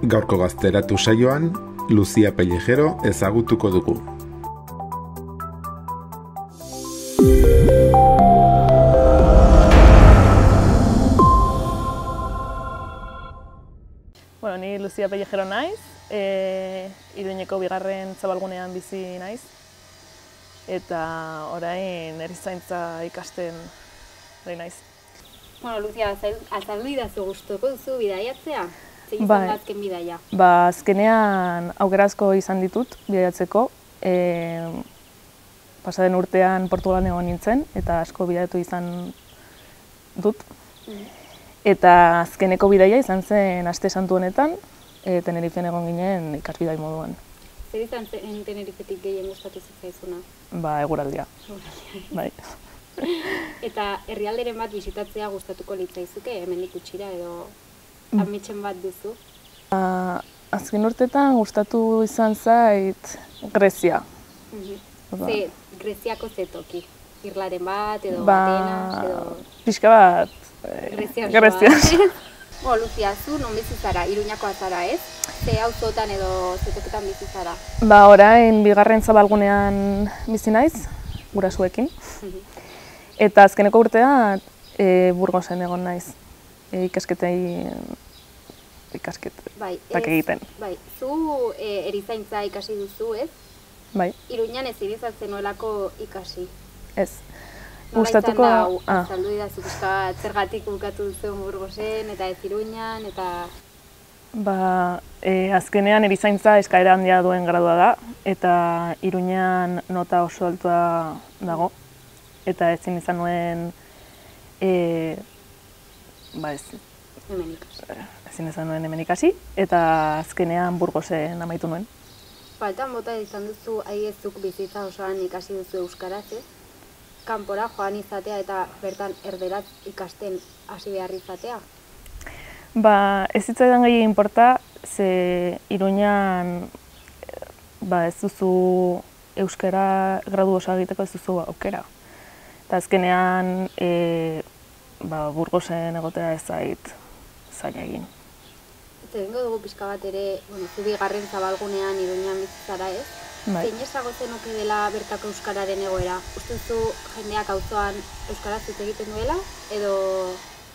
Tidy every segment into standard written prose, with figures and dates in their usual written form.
Gaurko Gazteratu saioan, Lucia Pellejero ezagutuko dugu. Bueno, ni Lucia Pellejero naiz, Iruñeko bigarren zabalgunean bizi naiz, eta orain erizaintza ikasten naiz. Bueno, Lucia, azaldu idazu gustuko duzu bidaiatzea? Ze izan da azken bidaia? Azkenean aukera asko izan ditut bidaiatzeko. Pasaden urtean Portugalen egon nintzen, eta asko bidaiatu izan dut. Eta azkeneko bidaia izan zen aste santu honetan, Tenerifen egon ginen ikasbidai moduan. Zer izan zen Tenerifetik gehien gustatu zitzaizuna? Eguraldia. Bai. Eta herrialderen bat bisitatzea gustatuko litzaizuke, hemendik gutxira edo ametsen bat duzu? Azken urtetan gustatu izan zait Grezia. Ze, Greziako ze toki? Irlaren bat edo Atenas edo... Pixka bat, Grezia. Lucia, zu non bizi zara? Iruñakoa zara, ez? Ze auzotan edo ze toketan bizi zara? Orain bigarren zabalgunean bizi naiz, gurasuekin. Eta azkeneko urtea Burgosen egon naiz, ikasketak egiten. Bai, zu erizaintza ikasi duzu, ez? Bai. Iruñan ez irizatzen nolako ikasi? Ez. Gustatuko... Nola izan da, azaldu idazu pixkat zergatik bukatu duzu Burgosen eta ez Iruñan, eta... Azkenean erizaintza eskaera handia duen gradua da, eta Iruñan nota oso altua dago. Eta ezin izan nuen, hemen ikasi, eta azkenean Burgosen amaitu nuen. Faltan bota izan duzu, aiezuk bizitza osoan ikasi duzu euskaraz, ez? Kanpora joan izatea eta bertan erderaz ikasten hasi behar izatea? Ez zitzaidan gehi inporta, ze Iruñan ez duzu euskara gradu oso egiteko ez duzu aukera. Eta azkenean Burgosen egotea ez zait zaila egin. Eta egingo dugu pixka bat ere, zu bigarren zabalgunean Iruñan bizitzara, ez? Zein esango zenuke dela bertako euskararen egoera? Uste duzu jendeak auzoan euskaraz hitz egiten duela, edo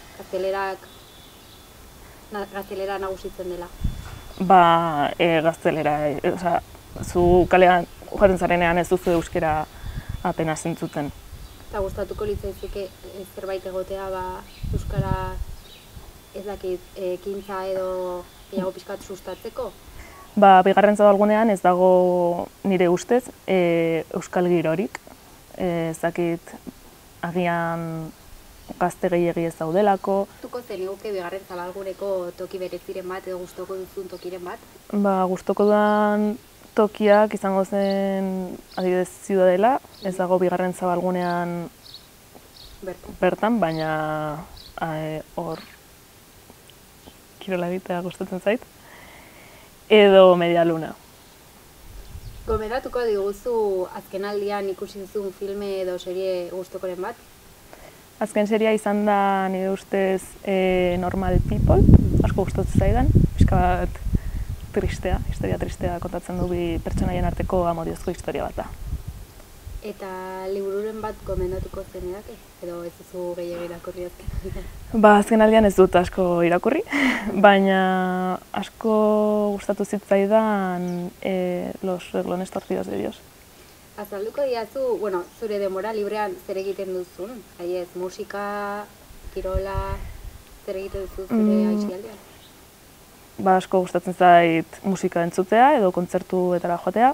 gaztelera nagusitzen dela? Gaztelera, zu kalean joaten zarenean ez duzu euskara apenas entzuten. Eta gustatuko litzaizuke zerbait egotea euskara ez dakit ekintza edo gehiago pixkat sustatzeko? Bigarren zabalgunean ez dago nire ustez euskal girorik. Ez dakit agian gazte gehiegi ez daudelako. Gustuko zeniguke bigarren zabalguneko toki bereziren bat edo gustuko duzun tokiren bat? Gustuko dudan tokiak izango zen adibidez Ziudadela, ez dago bigarren zabalgunean bertan, baina hor kirola egitea gustatzen zait. Edo Medialuna. Gomendatuko diguzu azkenaldian ikusi duzun filme edo serie gustukoren bat? Azken seria izan da nire ustez Normal People, asko gustatzen zaidan, pixka bat tristea, historia tristea kontatzen du bi pertsonaien arteko amodiozko historia bat da. Eta libururen bat gomendatuko zenidake? Edo ez duzu gehiago irakurri azken? Azken aldian ez dut asko irakurri, baina asko gustatu zitzaidan Los Renglones Torcidos de Dios. Azalduko diazu, zure denbora librean zer egiten duzun? Haiez, musika, kirola, zer egiten duzu zure aisialdean? Asko gustatzen zait musika entzutea edo kontzertuetara joatea,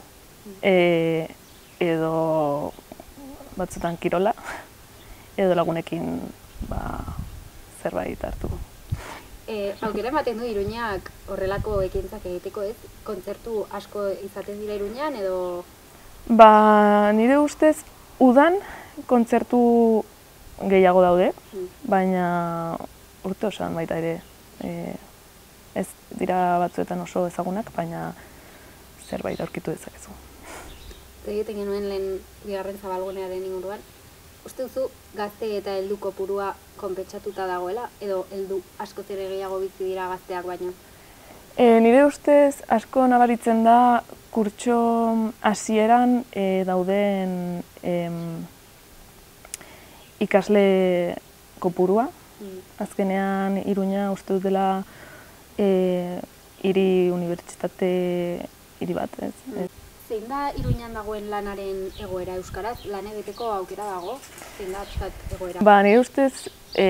edo batzutan kirola, edo lagunekin zerbait hartu. Aukera ematen du Iruñak horrelako ekintzak egiteko, ez? Kontzertu asko izaten dira Iruñan edo... Nire ustez udan kontzertu gehiago daude, baina urte osoan baita ere ez dira batzuetan oso ezagunak, baina zerbait aurkitu dezakezu. Egiten genuen lehen bigarren zabalgunearen inguruan, uste duzu gazte eta heldu kopurua konpentsatuta dagoela, edo heldu askoz ere gehiago bizi dira gazteak baino? Nire ustez asko nabaritzen da kurtso hasieran dauden ikasle kopurua. Azkenean Iruña uste dut dela hiri unibertsitate hiri bat, ez? Zein da Iruñan dagoen lanaren egoera euskaraz? Lan egiteko aukera dago? Zein da pixkat egoera? Nire ustez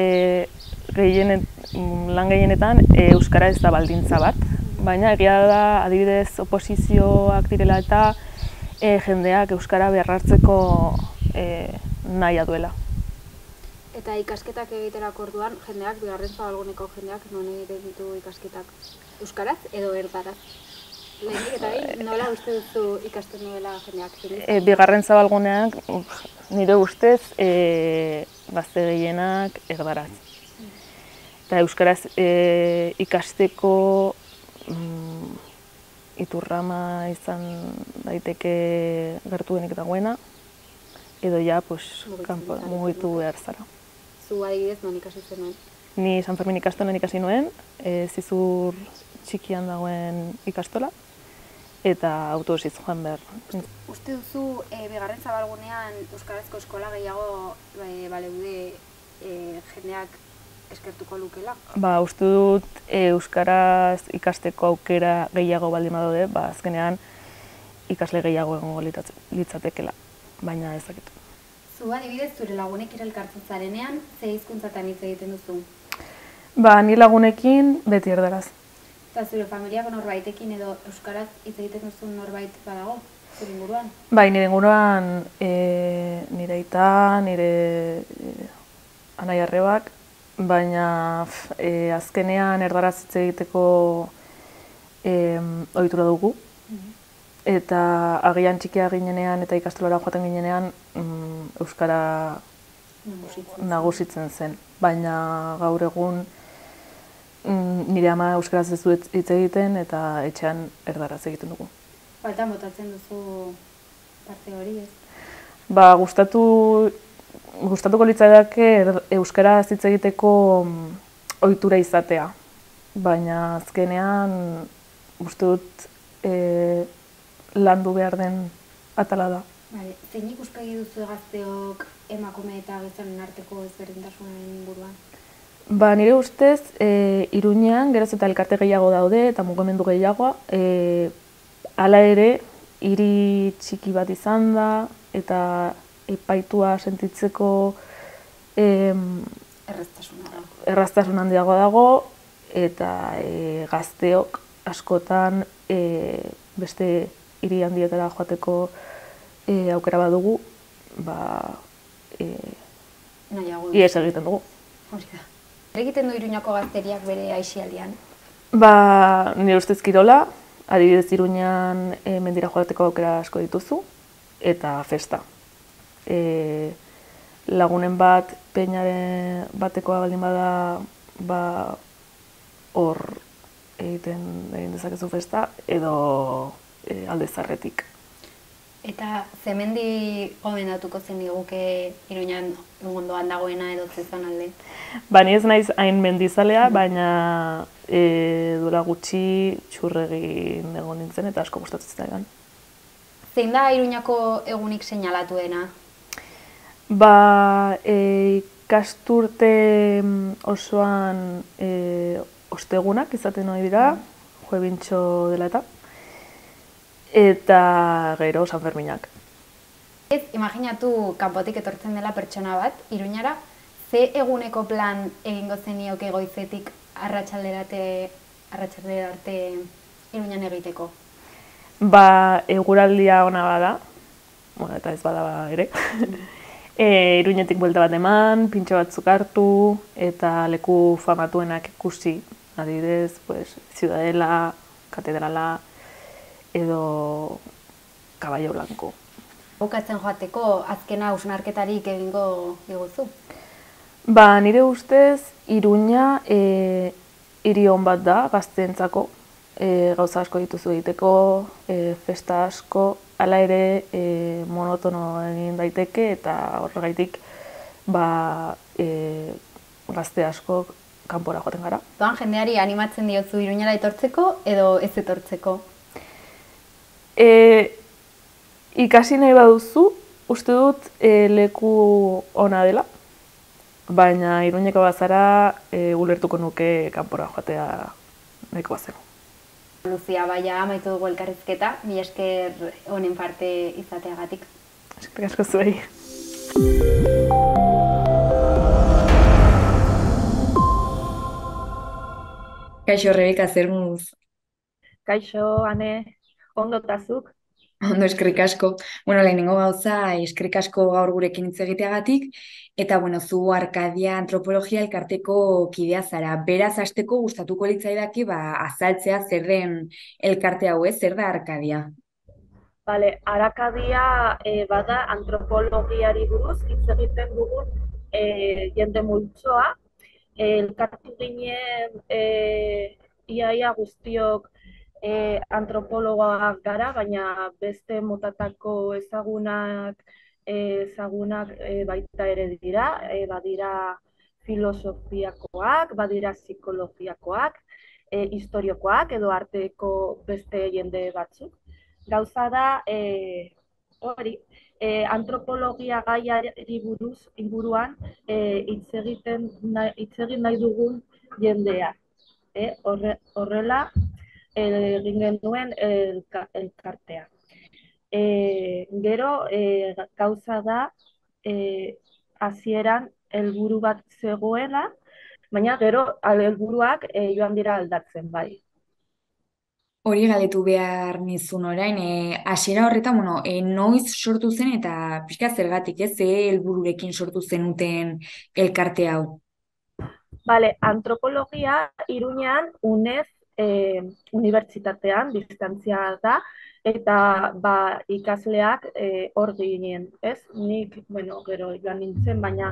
lan gehienetan euskara ez da baldintza bat, baina egia da adibidez oposizioak direla eta jendeak euskara beharrartzeko nahia duela. Eta ikasketak egiterako orduan, jendeak, bigarren zabalguneko jendeak, non egiten ditu ikasketak euskaraz edo erdaraz? Lehenik eta nola uste duzu ikasten duela jendeak? Bigarren zabalguneak, nire ustez, gazte gehienak erdaraz. Eta euskaraz ikasteko iturrama izan daiteke gertuenik dagoena, edo ja, mugitu behar zara. Zu adibidez, non ikasi zenuen? Ni San Fermin ikastolan ikasi nuen, Zizur txikian dagoen ikastola, eta autobusez joan behar. Uste duzu, bigarren zabalgunean euskarazko eskola gehiago baleude jendeak eskertuko lukela? Uste dut euskaraz ikasteko aukera gehiago baldin badaude, azkenean ikasle gehiago egongo litzatekela, baina ezakitu. Zu adibidez, zure lagunekin elkartzen zarenean, ze hizkuntzatan hitz egiten duzu? Ni lagunekin beti erdaraz. Eta zure familiako norbaitekin edo euskaraz hitz egiten duzu norbait badago, zure inguruan? Nire inguruan nire aita, nire anai arrebak, baina azkenean erdaraz hitz egiteko ohitura dugu. Eta agian txikia ginenean eta ikastolara joaten ginenean euskara nagusitzen zen. Baina gaur egun nire ama euskaraz ez du hitz egiten eta etxean erdaraz egiten dugu. Faltan botatzen duzu parte hori, ez? Gustatuko litzaidake euskaraz hitz egiteko ohitura izatea. Baina azkenean uste dut landu behar den atala da. Zein ikuspegi duzu gazteok emakume eta gizonen arteko ezberdintasunen inguruan? Nire ustez, Iruñean geroz eta elkarte gehiago daude eta mugimendu gehiagoa. Hala ere, hiri txiki bat izan da eta epaitua sentitzeko erraztasun handiago dago eta gazteok askotan beste hiri handietara joateko aukera badugu, ihes egiten dugu. Zer egiten du Iruñako gazteriak bere aisialdian? Nire ustez kirola, adibidez Iruñan mendira joateko aukera asko dituzu, eta festa. Lagunen bat, peinaren batekoa baldin bada, hor egin dezakezu festa, edo alde zarretik. Eta zemendi gomendatuko zen diguke Iruñan egondoan dagoena edo zezan alde? Ni ez naiz hain mendizalea, baina duela gutxi txurregin egon nintzen eta asko gustatzen zaidan. Zein da Iruñako egunik seinalatuena? Ikasturte osoan ostegunak izaten ohi dira, juebintxo dela eta gero San Ferminak. Imaginatu kanpotik etortzen dela pertsona bat, Iruñara, ze eguneko plan egingo zenioke goizetik arratsaldera arte Iruñan egiteko? Eguraldia ona bada, eta ez bada ere, Iruñetik buelta bat eman, pintxo batzuk hartu, eta leku famatuenak ikusi, adibidez, Ciudadela, Katedrala, edo Caballo Blanco. Bukatzen joateko azkena hausnarketarik egingo diguzu? Nire ustez, Iruña hiri on bat da gazteentzako, gauza asko dituzu egiteko, festa asko, hala ere monotono egin daiteke eta horregaitik gazte askok kanpora joaten gara. Doan jendeari animatzen diozu Iruñara etortzeko edo ez etortzeko? Ikasi nahi baduzu, uste dut leku ona dela, baina Iruñeko bazara ulertuko nuke kanpora joatea nahiko bazenu. Luzia, baina amaitu dugu elkarrizketa, mila esker honen parte izateagatik. Eskerrik asko zuei. Kaixo, Rebeka, zer moduz? Kaixo, Ane, ondo tazuk? Ondo, eskerrik asko. Lehenengo gauza, eskerrik asko gaur gurekin hitz egiteagatik, eta, zu Arkadia Antropologia elkarteko kidea zara. Beraz, hasteko gustatuko litzaidake, azaltzea zer den elkarte hau, zer da Arkadia? Bale, Arakadia bada antropologiari buruz hitz egiten dugun jende multzoa. Elkartu ginen iaia guztiok antropologoak gara, baina beste motatako ezagunak baita ere dira, badira filosofiakoak, badira psikologiakoak, historiokoak edo arteko beste jende batzuk. Gauza da, antropologia gaiari buruz inguruan hitz egin nahi dugun jendea. Horrela egin genuen elkartea. Gero gauza da hasieran helburu bat zegoela, baina gero helburuak joan dira aldatzen, bai. Hori galdetu behar nizun orain, hasiera horretan, noiz sortu zen eta pixka zergatik, ze helbururekin sortu zenuten elkarte hau? Bale, antropologia Iruñean UNED unibertsitatean distantzia da, eta ikasleak hor ginen, ez? Nik, gero joan nintzen, baina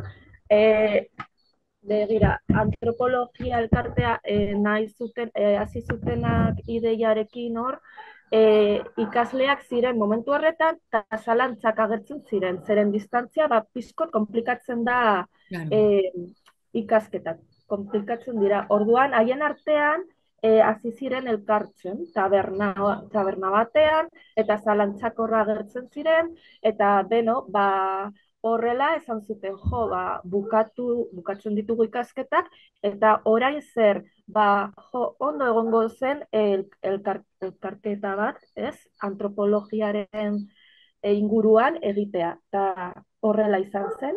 begira, antropologia elkartea nahi zuten, hasi zutenak ideiarekin hor, ikasleak ziren momentu horretan, eta zalantzak agertzen ziren, zeren distantzia pizkot komplikatzen da ikasketak, komplikatzen dira. Orduan, haien artean, hasi ziren elkartzen, taberna batean, eta zalantzak horra agertzen ziren, eta horrela esan zuten, bukatzen ditugu ikasketak, eta orain zer, ondo egongo zen elkarketa bat, ez? Antropologiaren inguruan egitea, eta horrela izan zen.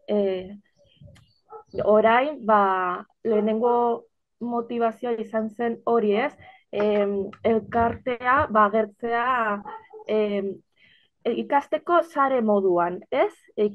Orain, lehenengo motivazioa izan zen hori, ez? Elkartea, agertzea ikasteko sare moduan, ez?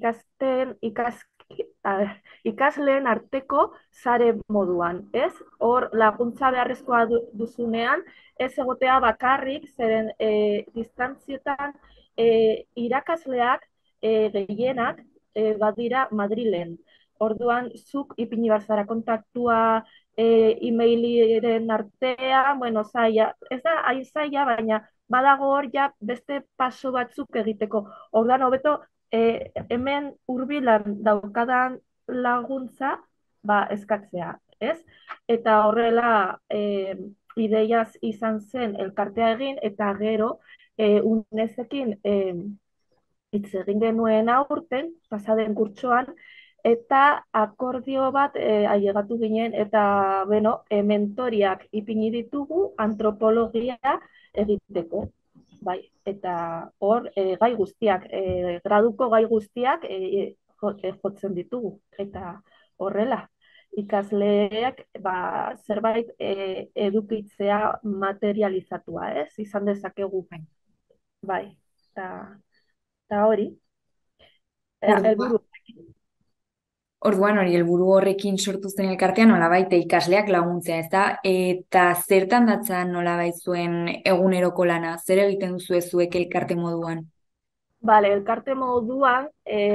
Ikasleen arteko sare moduan, ez? Hor laguntza beharrezkoa duzunean, ez egotea bakarrik, zeren distantzietan irakasleak gehienak badira Madrilen. Orduan, zuk ipini barzara kontaktua e-mailiren artean, zaila, ez da hain zaila, baina badago hor beste paso batzuk egiteko. Orduan, hobeto, hemen hurbilan daukadan laguntza, eskatzea, ez? Eta horrela, ideiaz izan zen elkartea egin, eta gero, UNESekin hitz egin genuen aurten, pasaden kurtsoan, eta akordio bat ailegatu ginen, eta mentoriak ipini ditugu antropologia egiteko. Bai, eta hor gai guztiak, graduko gai guztiak jotzen ditugu. Eta horrela, ikasleek zerbait edukitzea materializatua, ez? Izan dezakegu. Bai, eta hori. Helburu. Orduan hori, helburu horrekin sortu zen elkartea nolabait ikasleak laguntzea, ez da? Eta zertan datzan nolabait zuen eguneroko lana? Zer egiten duzu zuek elkarte moduan? Bale, elkarte moduan,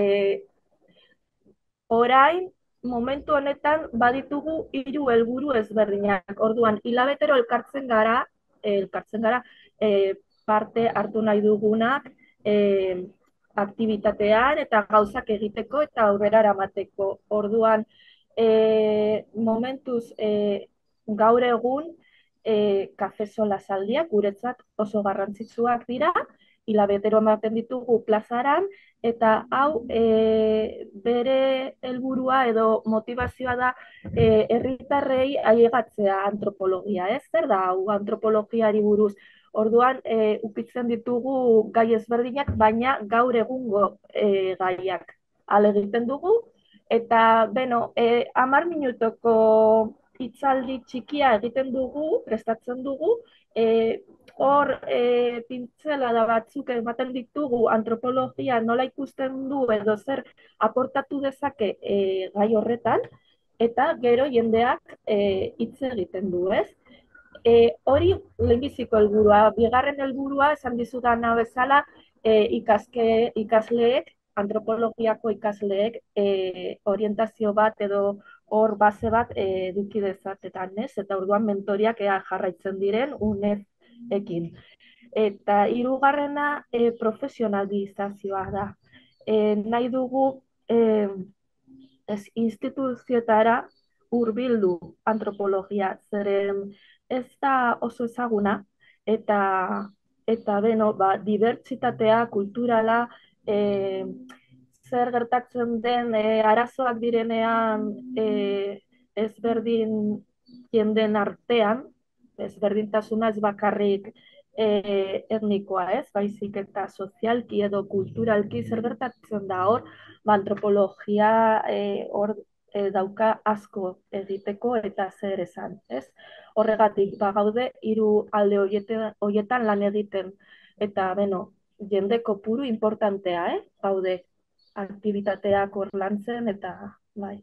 orain, momentu honetan baditugu 3 helburu ezberdinak. Orduan, hilabetero elkartzen gara, parte hartu nahi dugunak, aktibitatean eta gauzak egiteko eta aurrera eramateko. Orduan, momentuz gaur egun kafe solasaldiak guretzat oso garrantzitsuak dira, hilabetero ematen ditugu plazaran, eta hau bere helburua edo motivazioa da herritarrei ailegatzea antropologia, ez? Zer da hau antropologiari buruz? Orduan, ukitzen ditugu gai ezberdinak, baina gaur egungo gaiak ale egiten dugu, eta, beno, 10 minutoko hitzaldi txikia egiten dugu, prestatzen dugu, hor pintzelada batzuk ematen ditugu antropologia nola ikusten du edo zer aportatu dezake gai horretan, eta gero jendeak hitz egiten du, ez? Hori lehenbiziko helburua, bigarren helburua esan dizudana bezala ikasleek, antropologiako ikasleek orientazio bat edo hor base bat eduki dezatetan, ez? Eta orduan mentoriak jarraitzen diren uneekin. Eta hirugarrena profesionalizazioa da. Nahi dugu instituzioetara hurbildu antropologia, zeren ez da oso ezaguna, eta beno, dibertsitatea, kulturala, zer gertatzen den arazoak direnean ezberdin jenden artean, ezberdintasuna ez bakarrik etnikoa, ez? Baizik eta sozialki edo kulturalki zer gertatzen da hor, antropologia hor dauka asko egiteko eta zer esan, ez? Horregatik, gaude hiru alde horietan lan egiten, eta, beno, jende kopuru importantea, gaude aktibitateak hor lantzen, eta bai.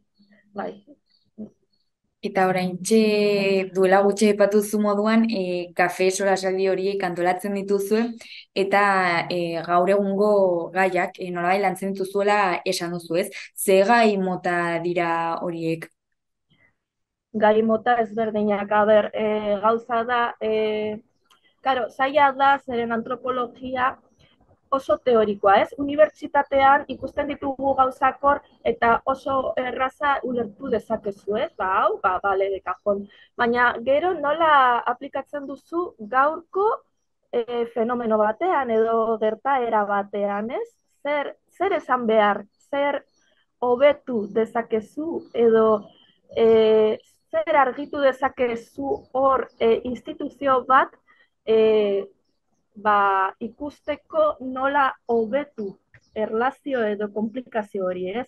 Eta oraintxe duela gutxi aipatu zu moduan, kafe solasaldi horiek antolatzen dituzue, eta gaur egungo gaiak nolabait lantzen dituzuela esan duzu, ez? Ze gai mota dira horiek? Gai mota ezberdinak, gauza da, karo, zaila da, zeren antropologia oso teorikoa, ez? Unibertsitatean ikusten ditugu gauzakor eta oso erraza ulertu dezakezu, ez? Hau, bale, de kajon. Baina gero nola aplikatzen duzu gaurko fenomeno batean edo gertaera batean, ez? Zer esan behar, zer hobetu dezakezu edo zer argitu dezakezu hor instituzio bat ikusteko nola hobetu erlazio edo komplikazio hori, ez?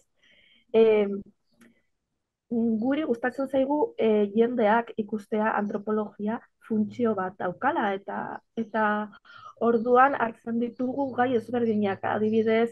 Guri gustatzen zaigu jendeak ikustea antropologia funtzio bat daukala, eta orduan hartzen ditugu gai ezberdinak, adibidez,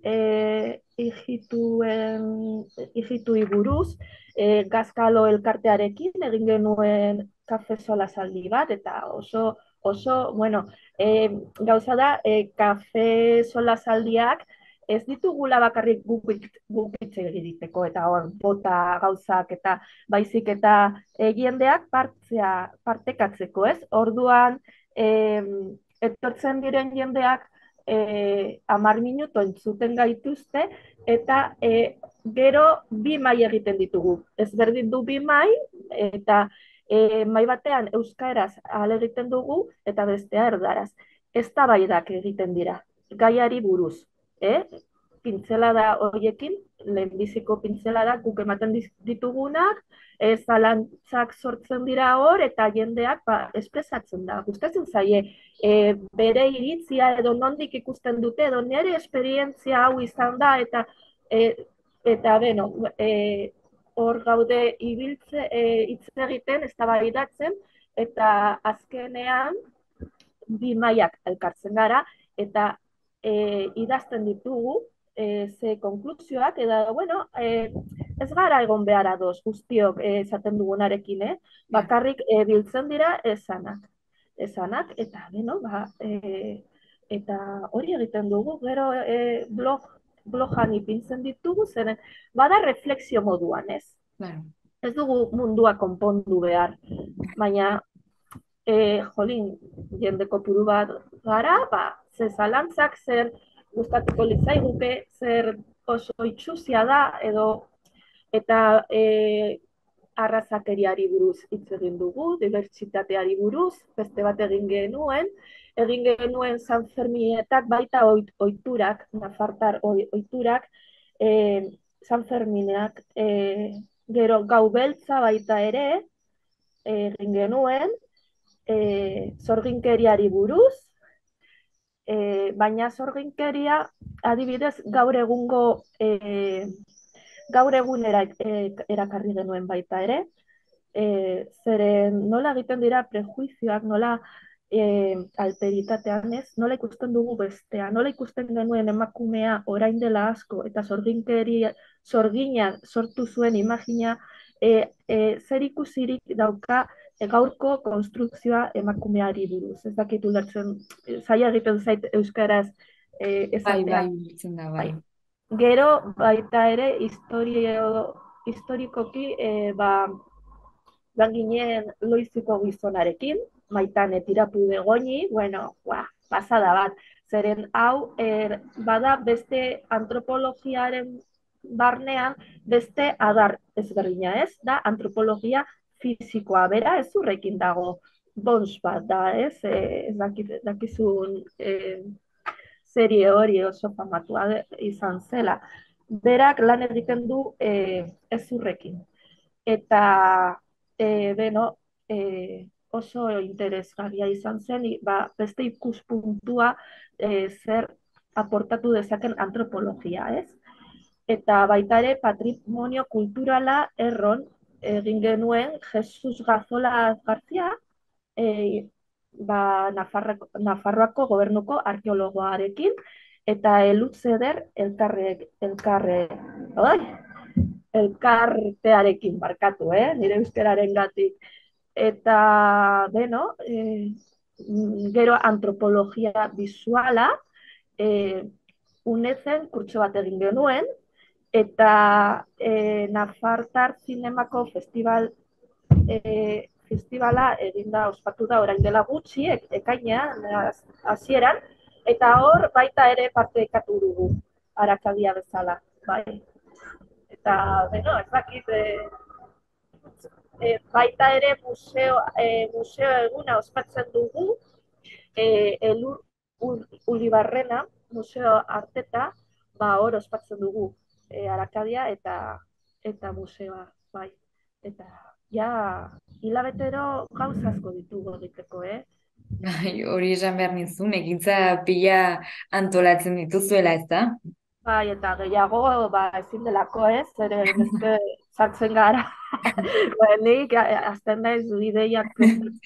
ijituei buruz, Gazkalo elkartearekin egin genuen kafe solasaldi bat, eta oso, bueno, gauza da, kafe solasaldiak ez ditugula bakarrik guk hitz egiteko, eta hor, bota gauzak, eta baizik eta jendeak partekatzeko, ez? Orduan, etortzen diren jendeak 10 minutu entzuten gaituzte, eta gero 2 mahai egiten ditugu. Ezberdin du 2 mahai, eta mahai batean euskaraz ale egiten dugu, eta bestea erdaraz. Eztabaidak egiten dira, gaiari buruz. Pintzelada horiekin, lehenbiziko pintzelada guk ematen ditugunak, zalantzak sortzen dira hor, eta jendeak espresatzen da. Gustatzen zaie bere iritzia edo nondik ikusten dute, edo nire esperientzia hau izan da, eta beno, hor gaude hitz egiten, eztabaidatzen, eta azkenean 2 mahaiak elkartzen gara, eta idazten ditugu ze konklusioak, eta, bueno, ez gara egon behar ados guztiok esaten dugunarekin, bakarrik biltzen dira esanak, eta, beno, eta hori egiten dugu, gero blogan ipintzen ditugu, zeren bada refleksio moduan, ez? Ez dugu mundua konpondu behar, baina jolin, jende kopuru bat gara, ze zalantzak, zer gustatuko litzaiguke, zer oso itxuzia da, edo Eta arrazakeriari buruz hitz egin dugu, dibertsitateari buruz, beste bat egin genuen San Ferminetak baita oiturak, nafartar oiturak, San Fermineak, gero gau beltza baita ere, egin genuen, sorginkeriari buruz, baina sorginkeria adibidez gaur egunera erakarri genuen baita ere, zeren nola egiten dira prejuizioak, nola alteritatean ez, nola ikusten dugu bestea, nola ikusten genuen emakumea orain dela asko, eta sorgina sortu zuen imagina, zer ikusirik dauka gaurko konstrukzioa emakumeari buruz. Ez dakit ulertzen, zaila egiten zait euskaraz esatea. Bai. Gero baita ere historikoki ginen Loiziko gizonarekin, Maitane Tirapu Begoñi, bueno, pasada bat, zeren hau bada beste antropologiaren barnean beste adar ezberdina ez, da antropologia fisikoa, bera ez urrekin dago bons bat da, ez dakizun serie hori oso famatua izan zela. Berak lan egiten du ez urrekin. Eta oso interesgarria izan zen, beste ikuspuntua zer aportatu dezaken antropologia, ez? Eta baita ere patrimonio kulturala erron egin genuen Jesus Gazola Garzia, Nafarroako gobernuko arkeologoarekin, eta Elutzeder elkartearekin barkatu, nire euskararen gatik. Eta, gero antropologia visuala, unezen kurtso bat egin genuen, eta Nafartar Zinemako festivala eginda ospatu da orain dela gutxi, ekainean, hasieran, eta hor baita ere partekatu dugu, Arakadia bezala, bai. Eta, ez dakit, baita ere museo eguna ospatzen dugu, Elur Ulibarrena, museo arteta, hor ospatzen dugu Arakadia eta museoa, bai. Eta, hilabetero gauza asko ditugu egiteko, Hori esan behar nizun, ekintza pila antolatzen dituzuela, ez da? Bai, eta gehiago, ezin delako ez, ere beste sartzen gara. Nik, azten naiz ideiak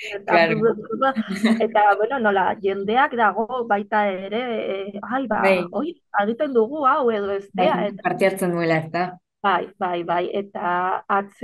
eta, nola, jendeak dago baita ere, egiten dugu hau edo ez da. Parte hartzen duela, ez da? Bai, eta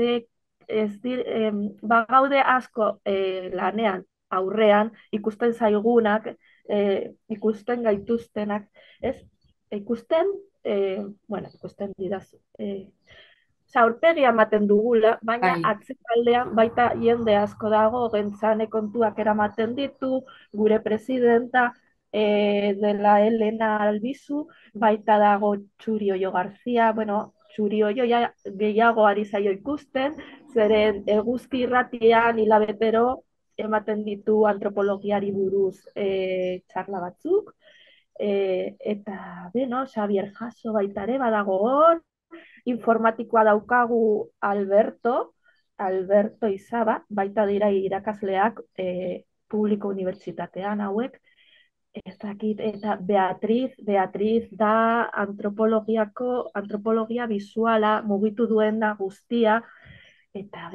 gaude asko lanean, aurrean, ikusten zaigunak, ikusten gaituztenak, ez? Ikusten didazu. Aurpegia ematen dugula, baina atzekaldean baita jende asko dago, Gentzane kontuak eramaten ditu, gure presidenta dela Elena Albizu, baita dago Txurioio Garzia, Txurioio gehiago ari zaio ikusten, zeren eguzki irratian hilabetero ematen ditu antropologiari buruz txarla batzuk, eta, Xabier Jaso baita ere badago hor, informatikoa daukagu Alberto Izaba, baita dira irakasleak publiko unibertsitatean hauek, ez dakit, eta Beatriz da antropologia visuala mugitu duena guztia, eta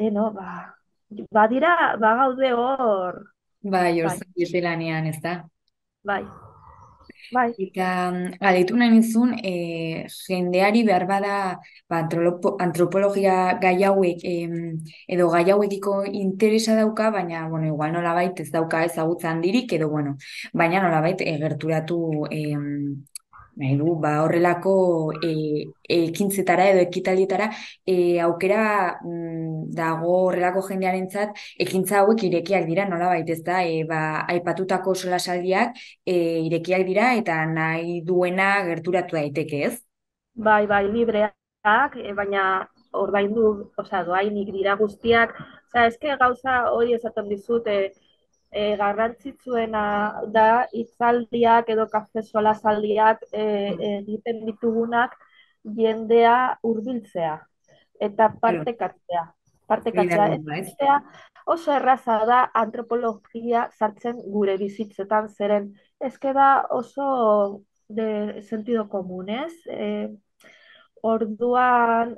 bagaude hor. Bai, hor zabiete lanean, ez da? Bai. Eta galdetu nahi nizun, jendeari behar bada antropologia gai hauek edo gai hauekiko interesa dauka, baina, igual nolabait ez dauka ezagutza handirik, edo, baina nolabait gerturatu nahi du, horrelako ekintzetara edo ekitaldietara aukera dago horrelako jendearentzat ekintza hauek irekiak dira, nolabait, ez da, aipatutako solasaldiak irekiak dira eta nahi duena gerturatu daiteke, ez? Bai, libreak, baina ordaindu, doainik dira guztiak, eske gauza hori esaten dizut, garrantzitsuena da hitzaldiak edo kafe solasaldiak egiten ditugunak jendea hurbiltzea eta partekatzea. Eta oso erraza da antropologia sartzen gure bizitzetan, zeren eske da oso de sentido común, ez? Orduan,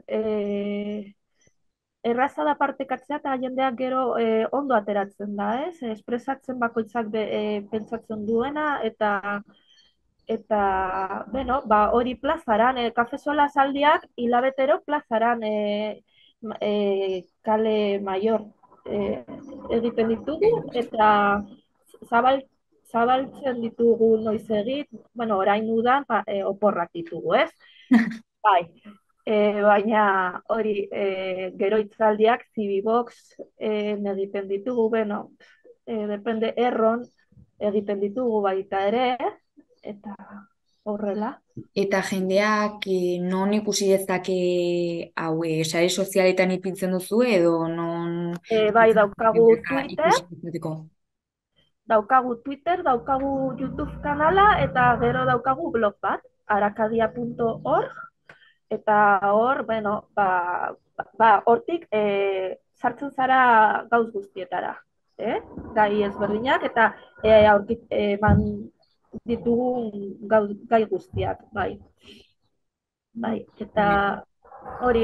erraza da partekatzea eta jendeak gero ondo ateratzen da, ez? Espresatzen bakoitzak pentsatzen duena eta bueno, hori plazaran, kafe solasaldiak hilabetero plazaran kale mayor egiten ditugu eta zabaltzen ditugu noiz egit, bueno, orain udan oporrak ditugu, ez? Bai, baina hori gero hitzaldiak Civibox egiten ditugu, bueno, depende erron egiten ditugu baita ere, eta horrela. Eta jendeak non ikusi dezake hau, sare sozialetan ipintzen duzu edo non... Bai, daukagu Twitter, daukagu YouTube kanala eta gero daukagu blog bat, arakadia.org, eta hor, bueno, hortik sartzen zara gauz guztietara, gai ezberdinak eta eman ditugu gai guztiak, bai. Bai, eta hori.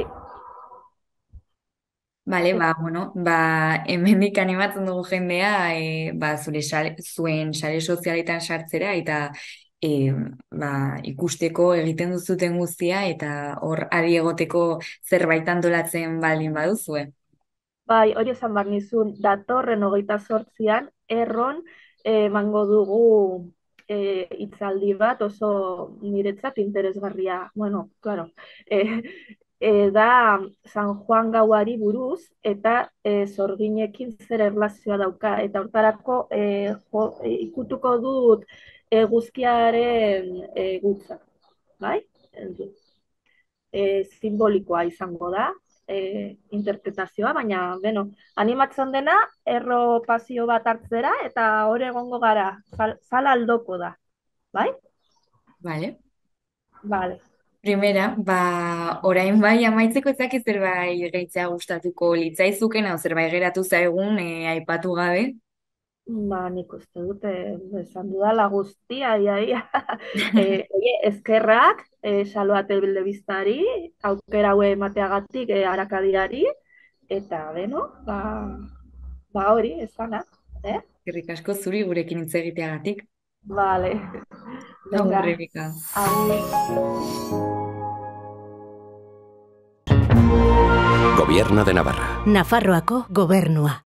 Bale, bueno, hemendik animatzen dugu jendea, zuen sare sozialetan sartzera eta ikusteko egiten duzuten guztia eta hor ari egoteko zerbait antolatzen baldin baduzue. Bai, hori esan behar nizun, datorren 28an erron emango dugu hitzaldi bat oso niretzat interesgarria. Bueno, claro, da San Juan gauari buruz eta sorginekin zer erlazioa dauka. Eta hortarako ikutuko dut eguzkiaren gutza, bai? Simbolikoa izango da interpretazioa, baina, bueno, animatzen dena erro pasio bat hartzera eta hor egongo gara, sala aldoko da, bai? Bale. Bale. Primera, orain bai amaitzeko ezak zerbait gehitzea gustatuko litzaizuken, hau zerbait geratu zaigun aipatu gabe? Nik uste dute, esan dudala guztia, ia. Eskerrak, Saloa telebistari, aukera haue emateagatik Arakadiari, eta, beno, hori, esana, Eskerrik asko zuri gurekin hitz egiteagatik. Vale. Venga. Rebeka. Gobierno de Navarra. Nafarroako gobernua.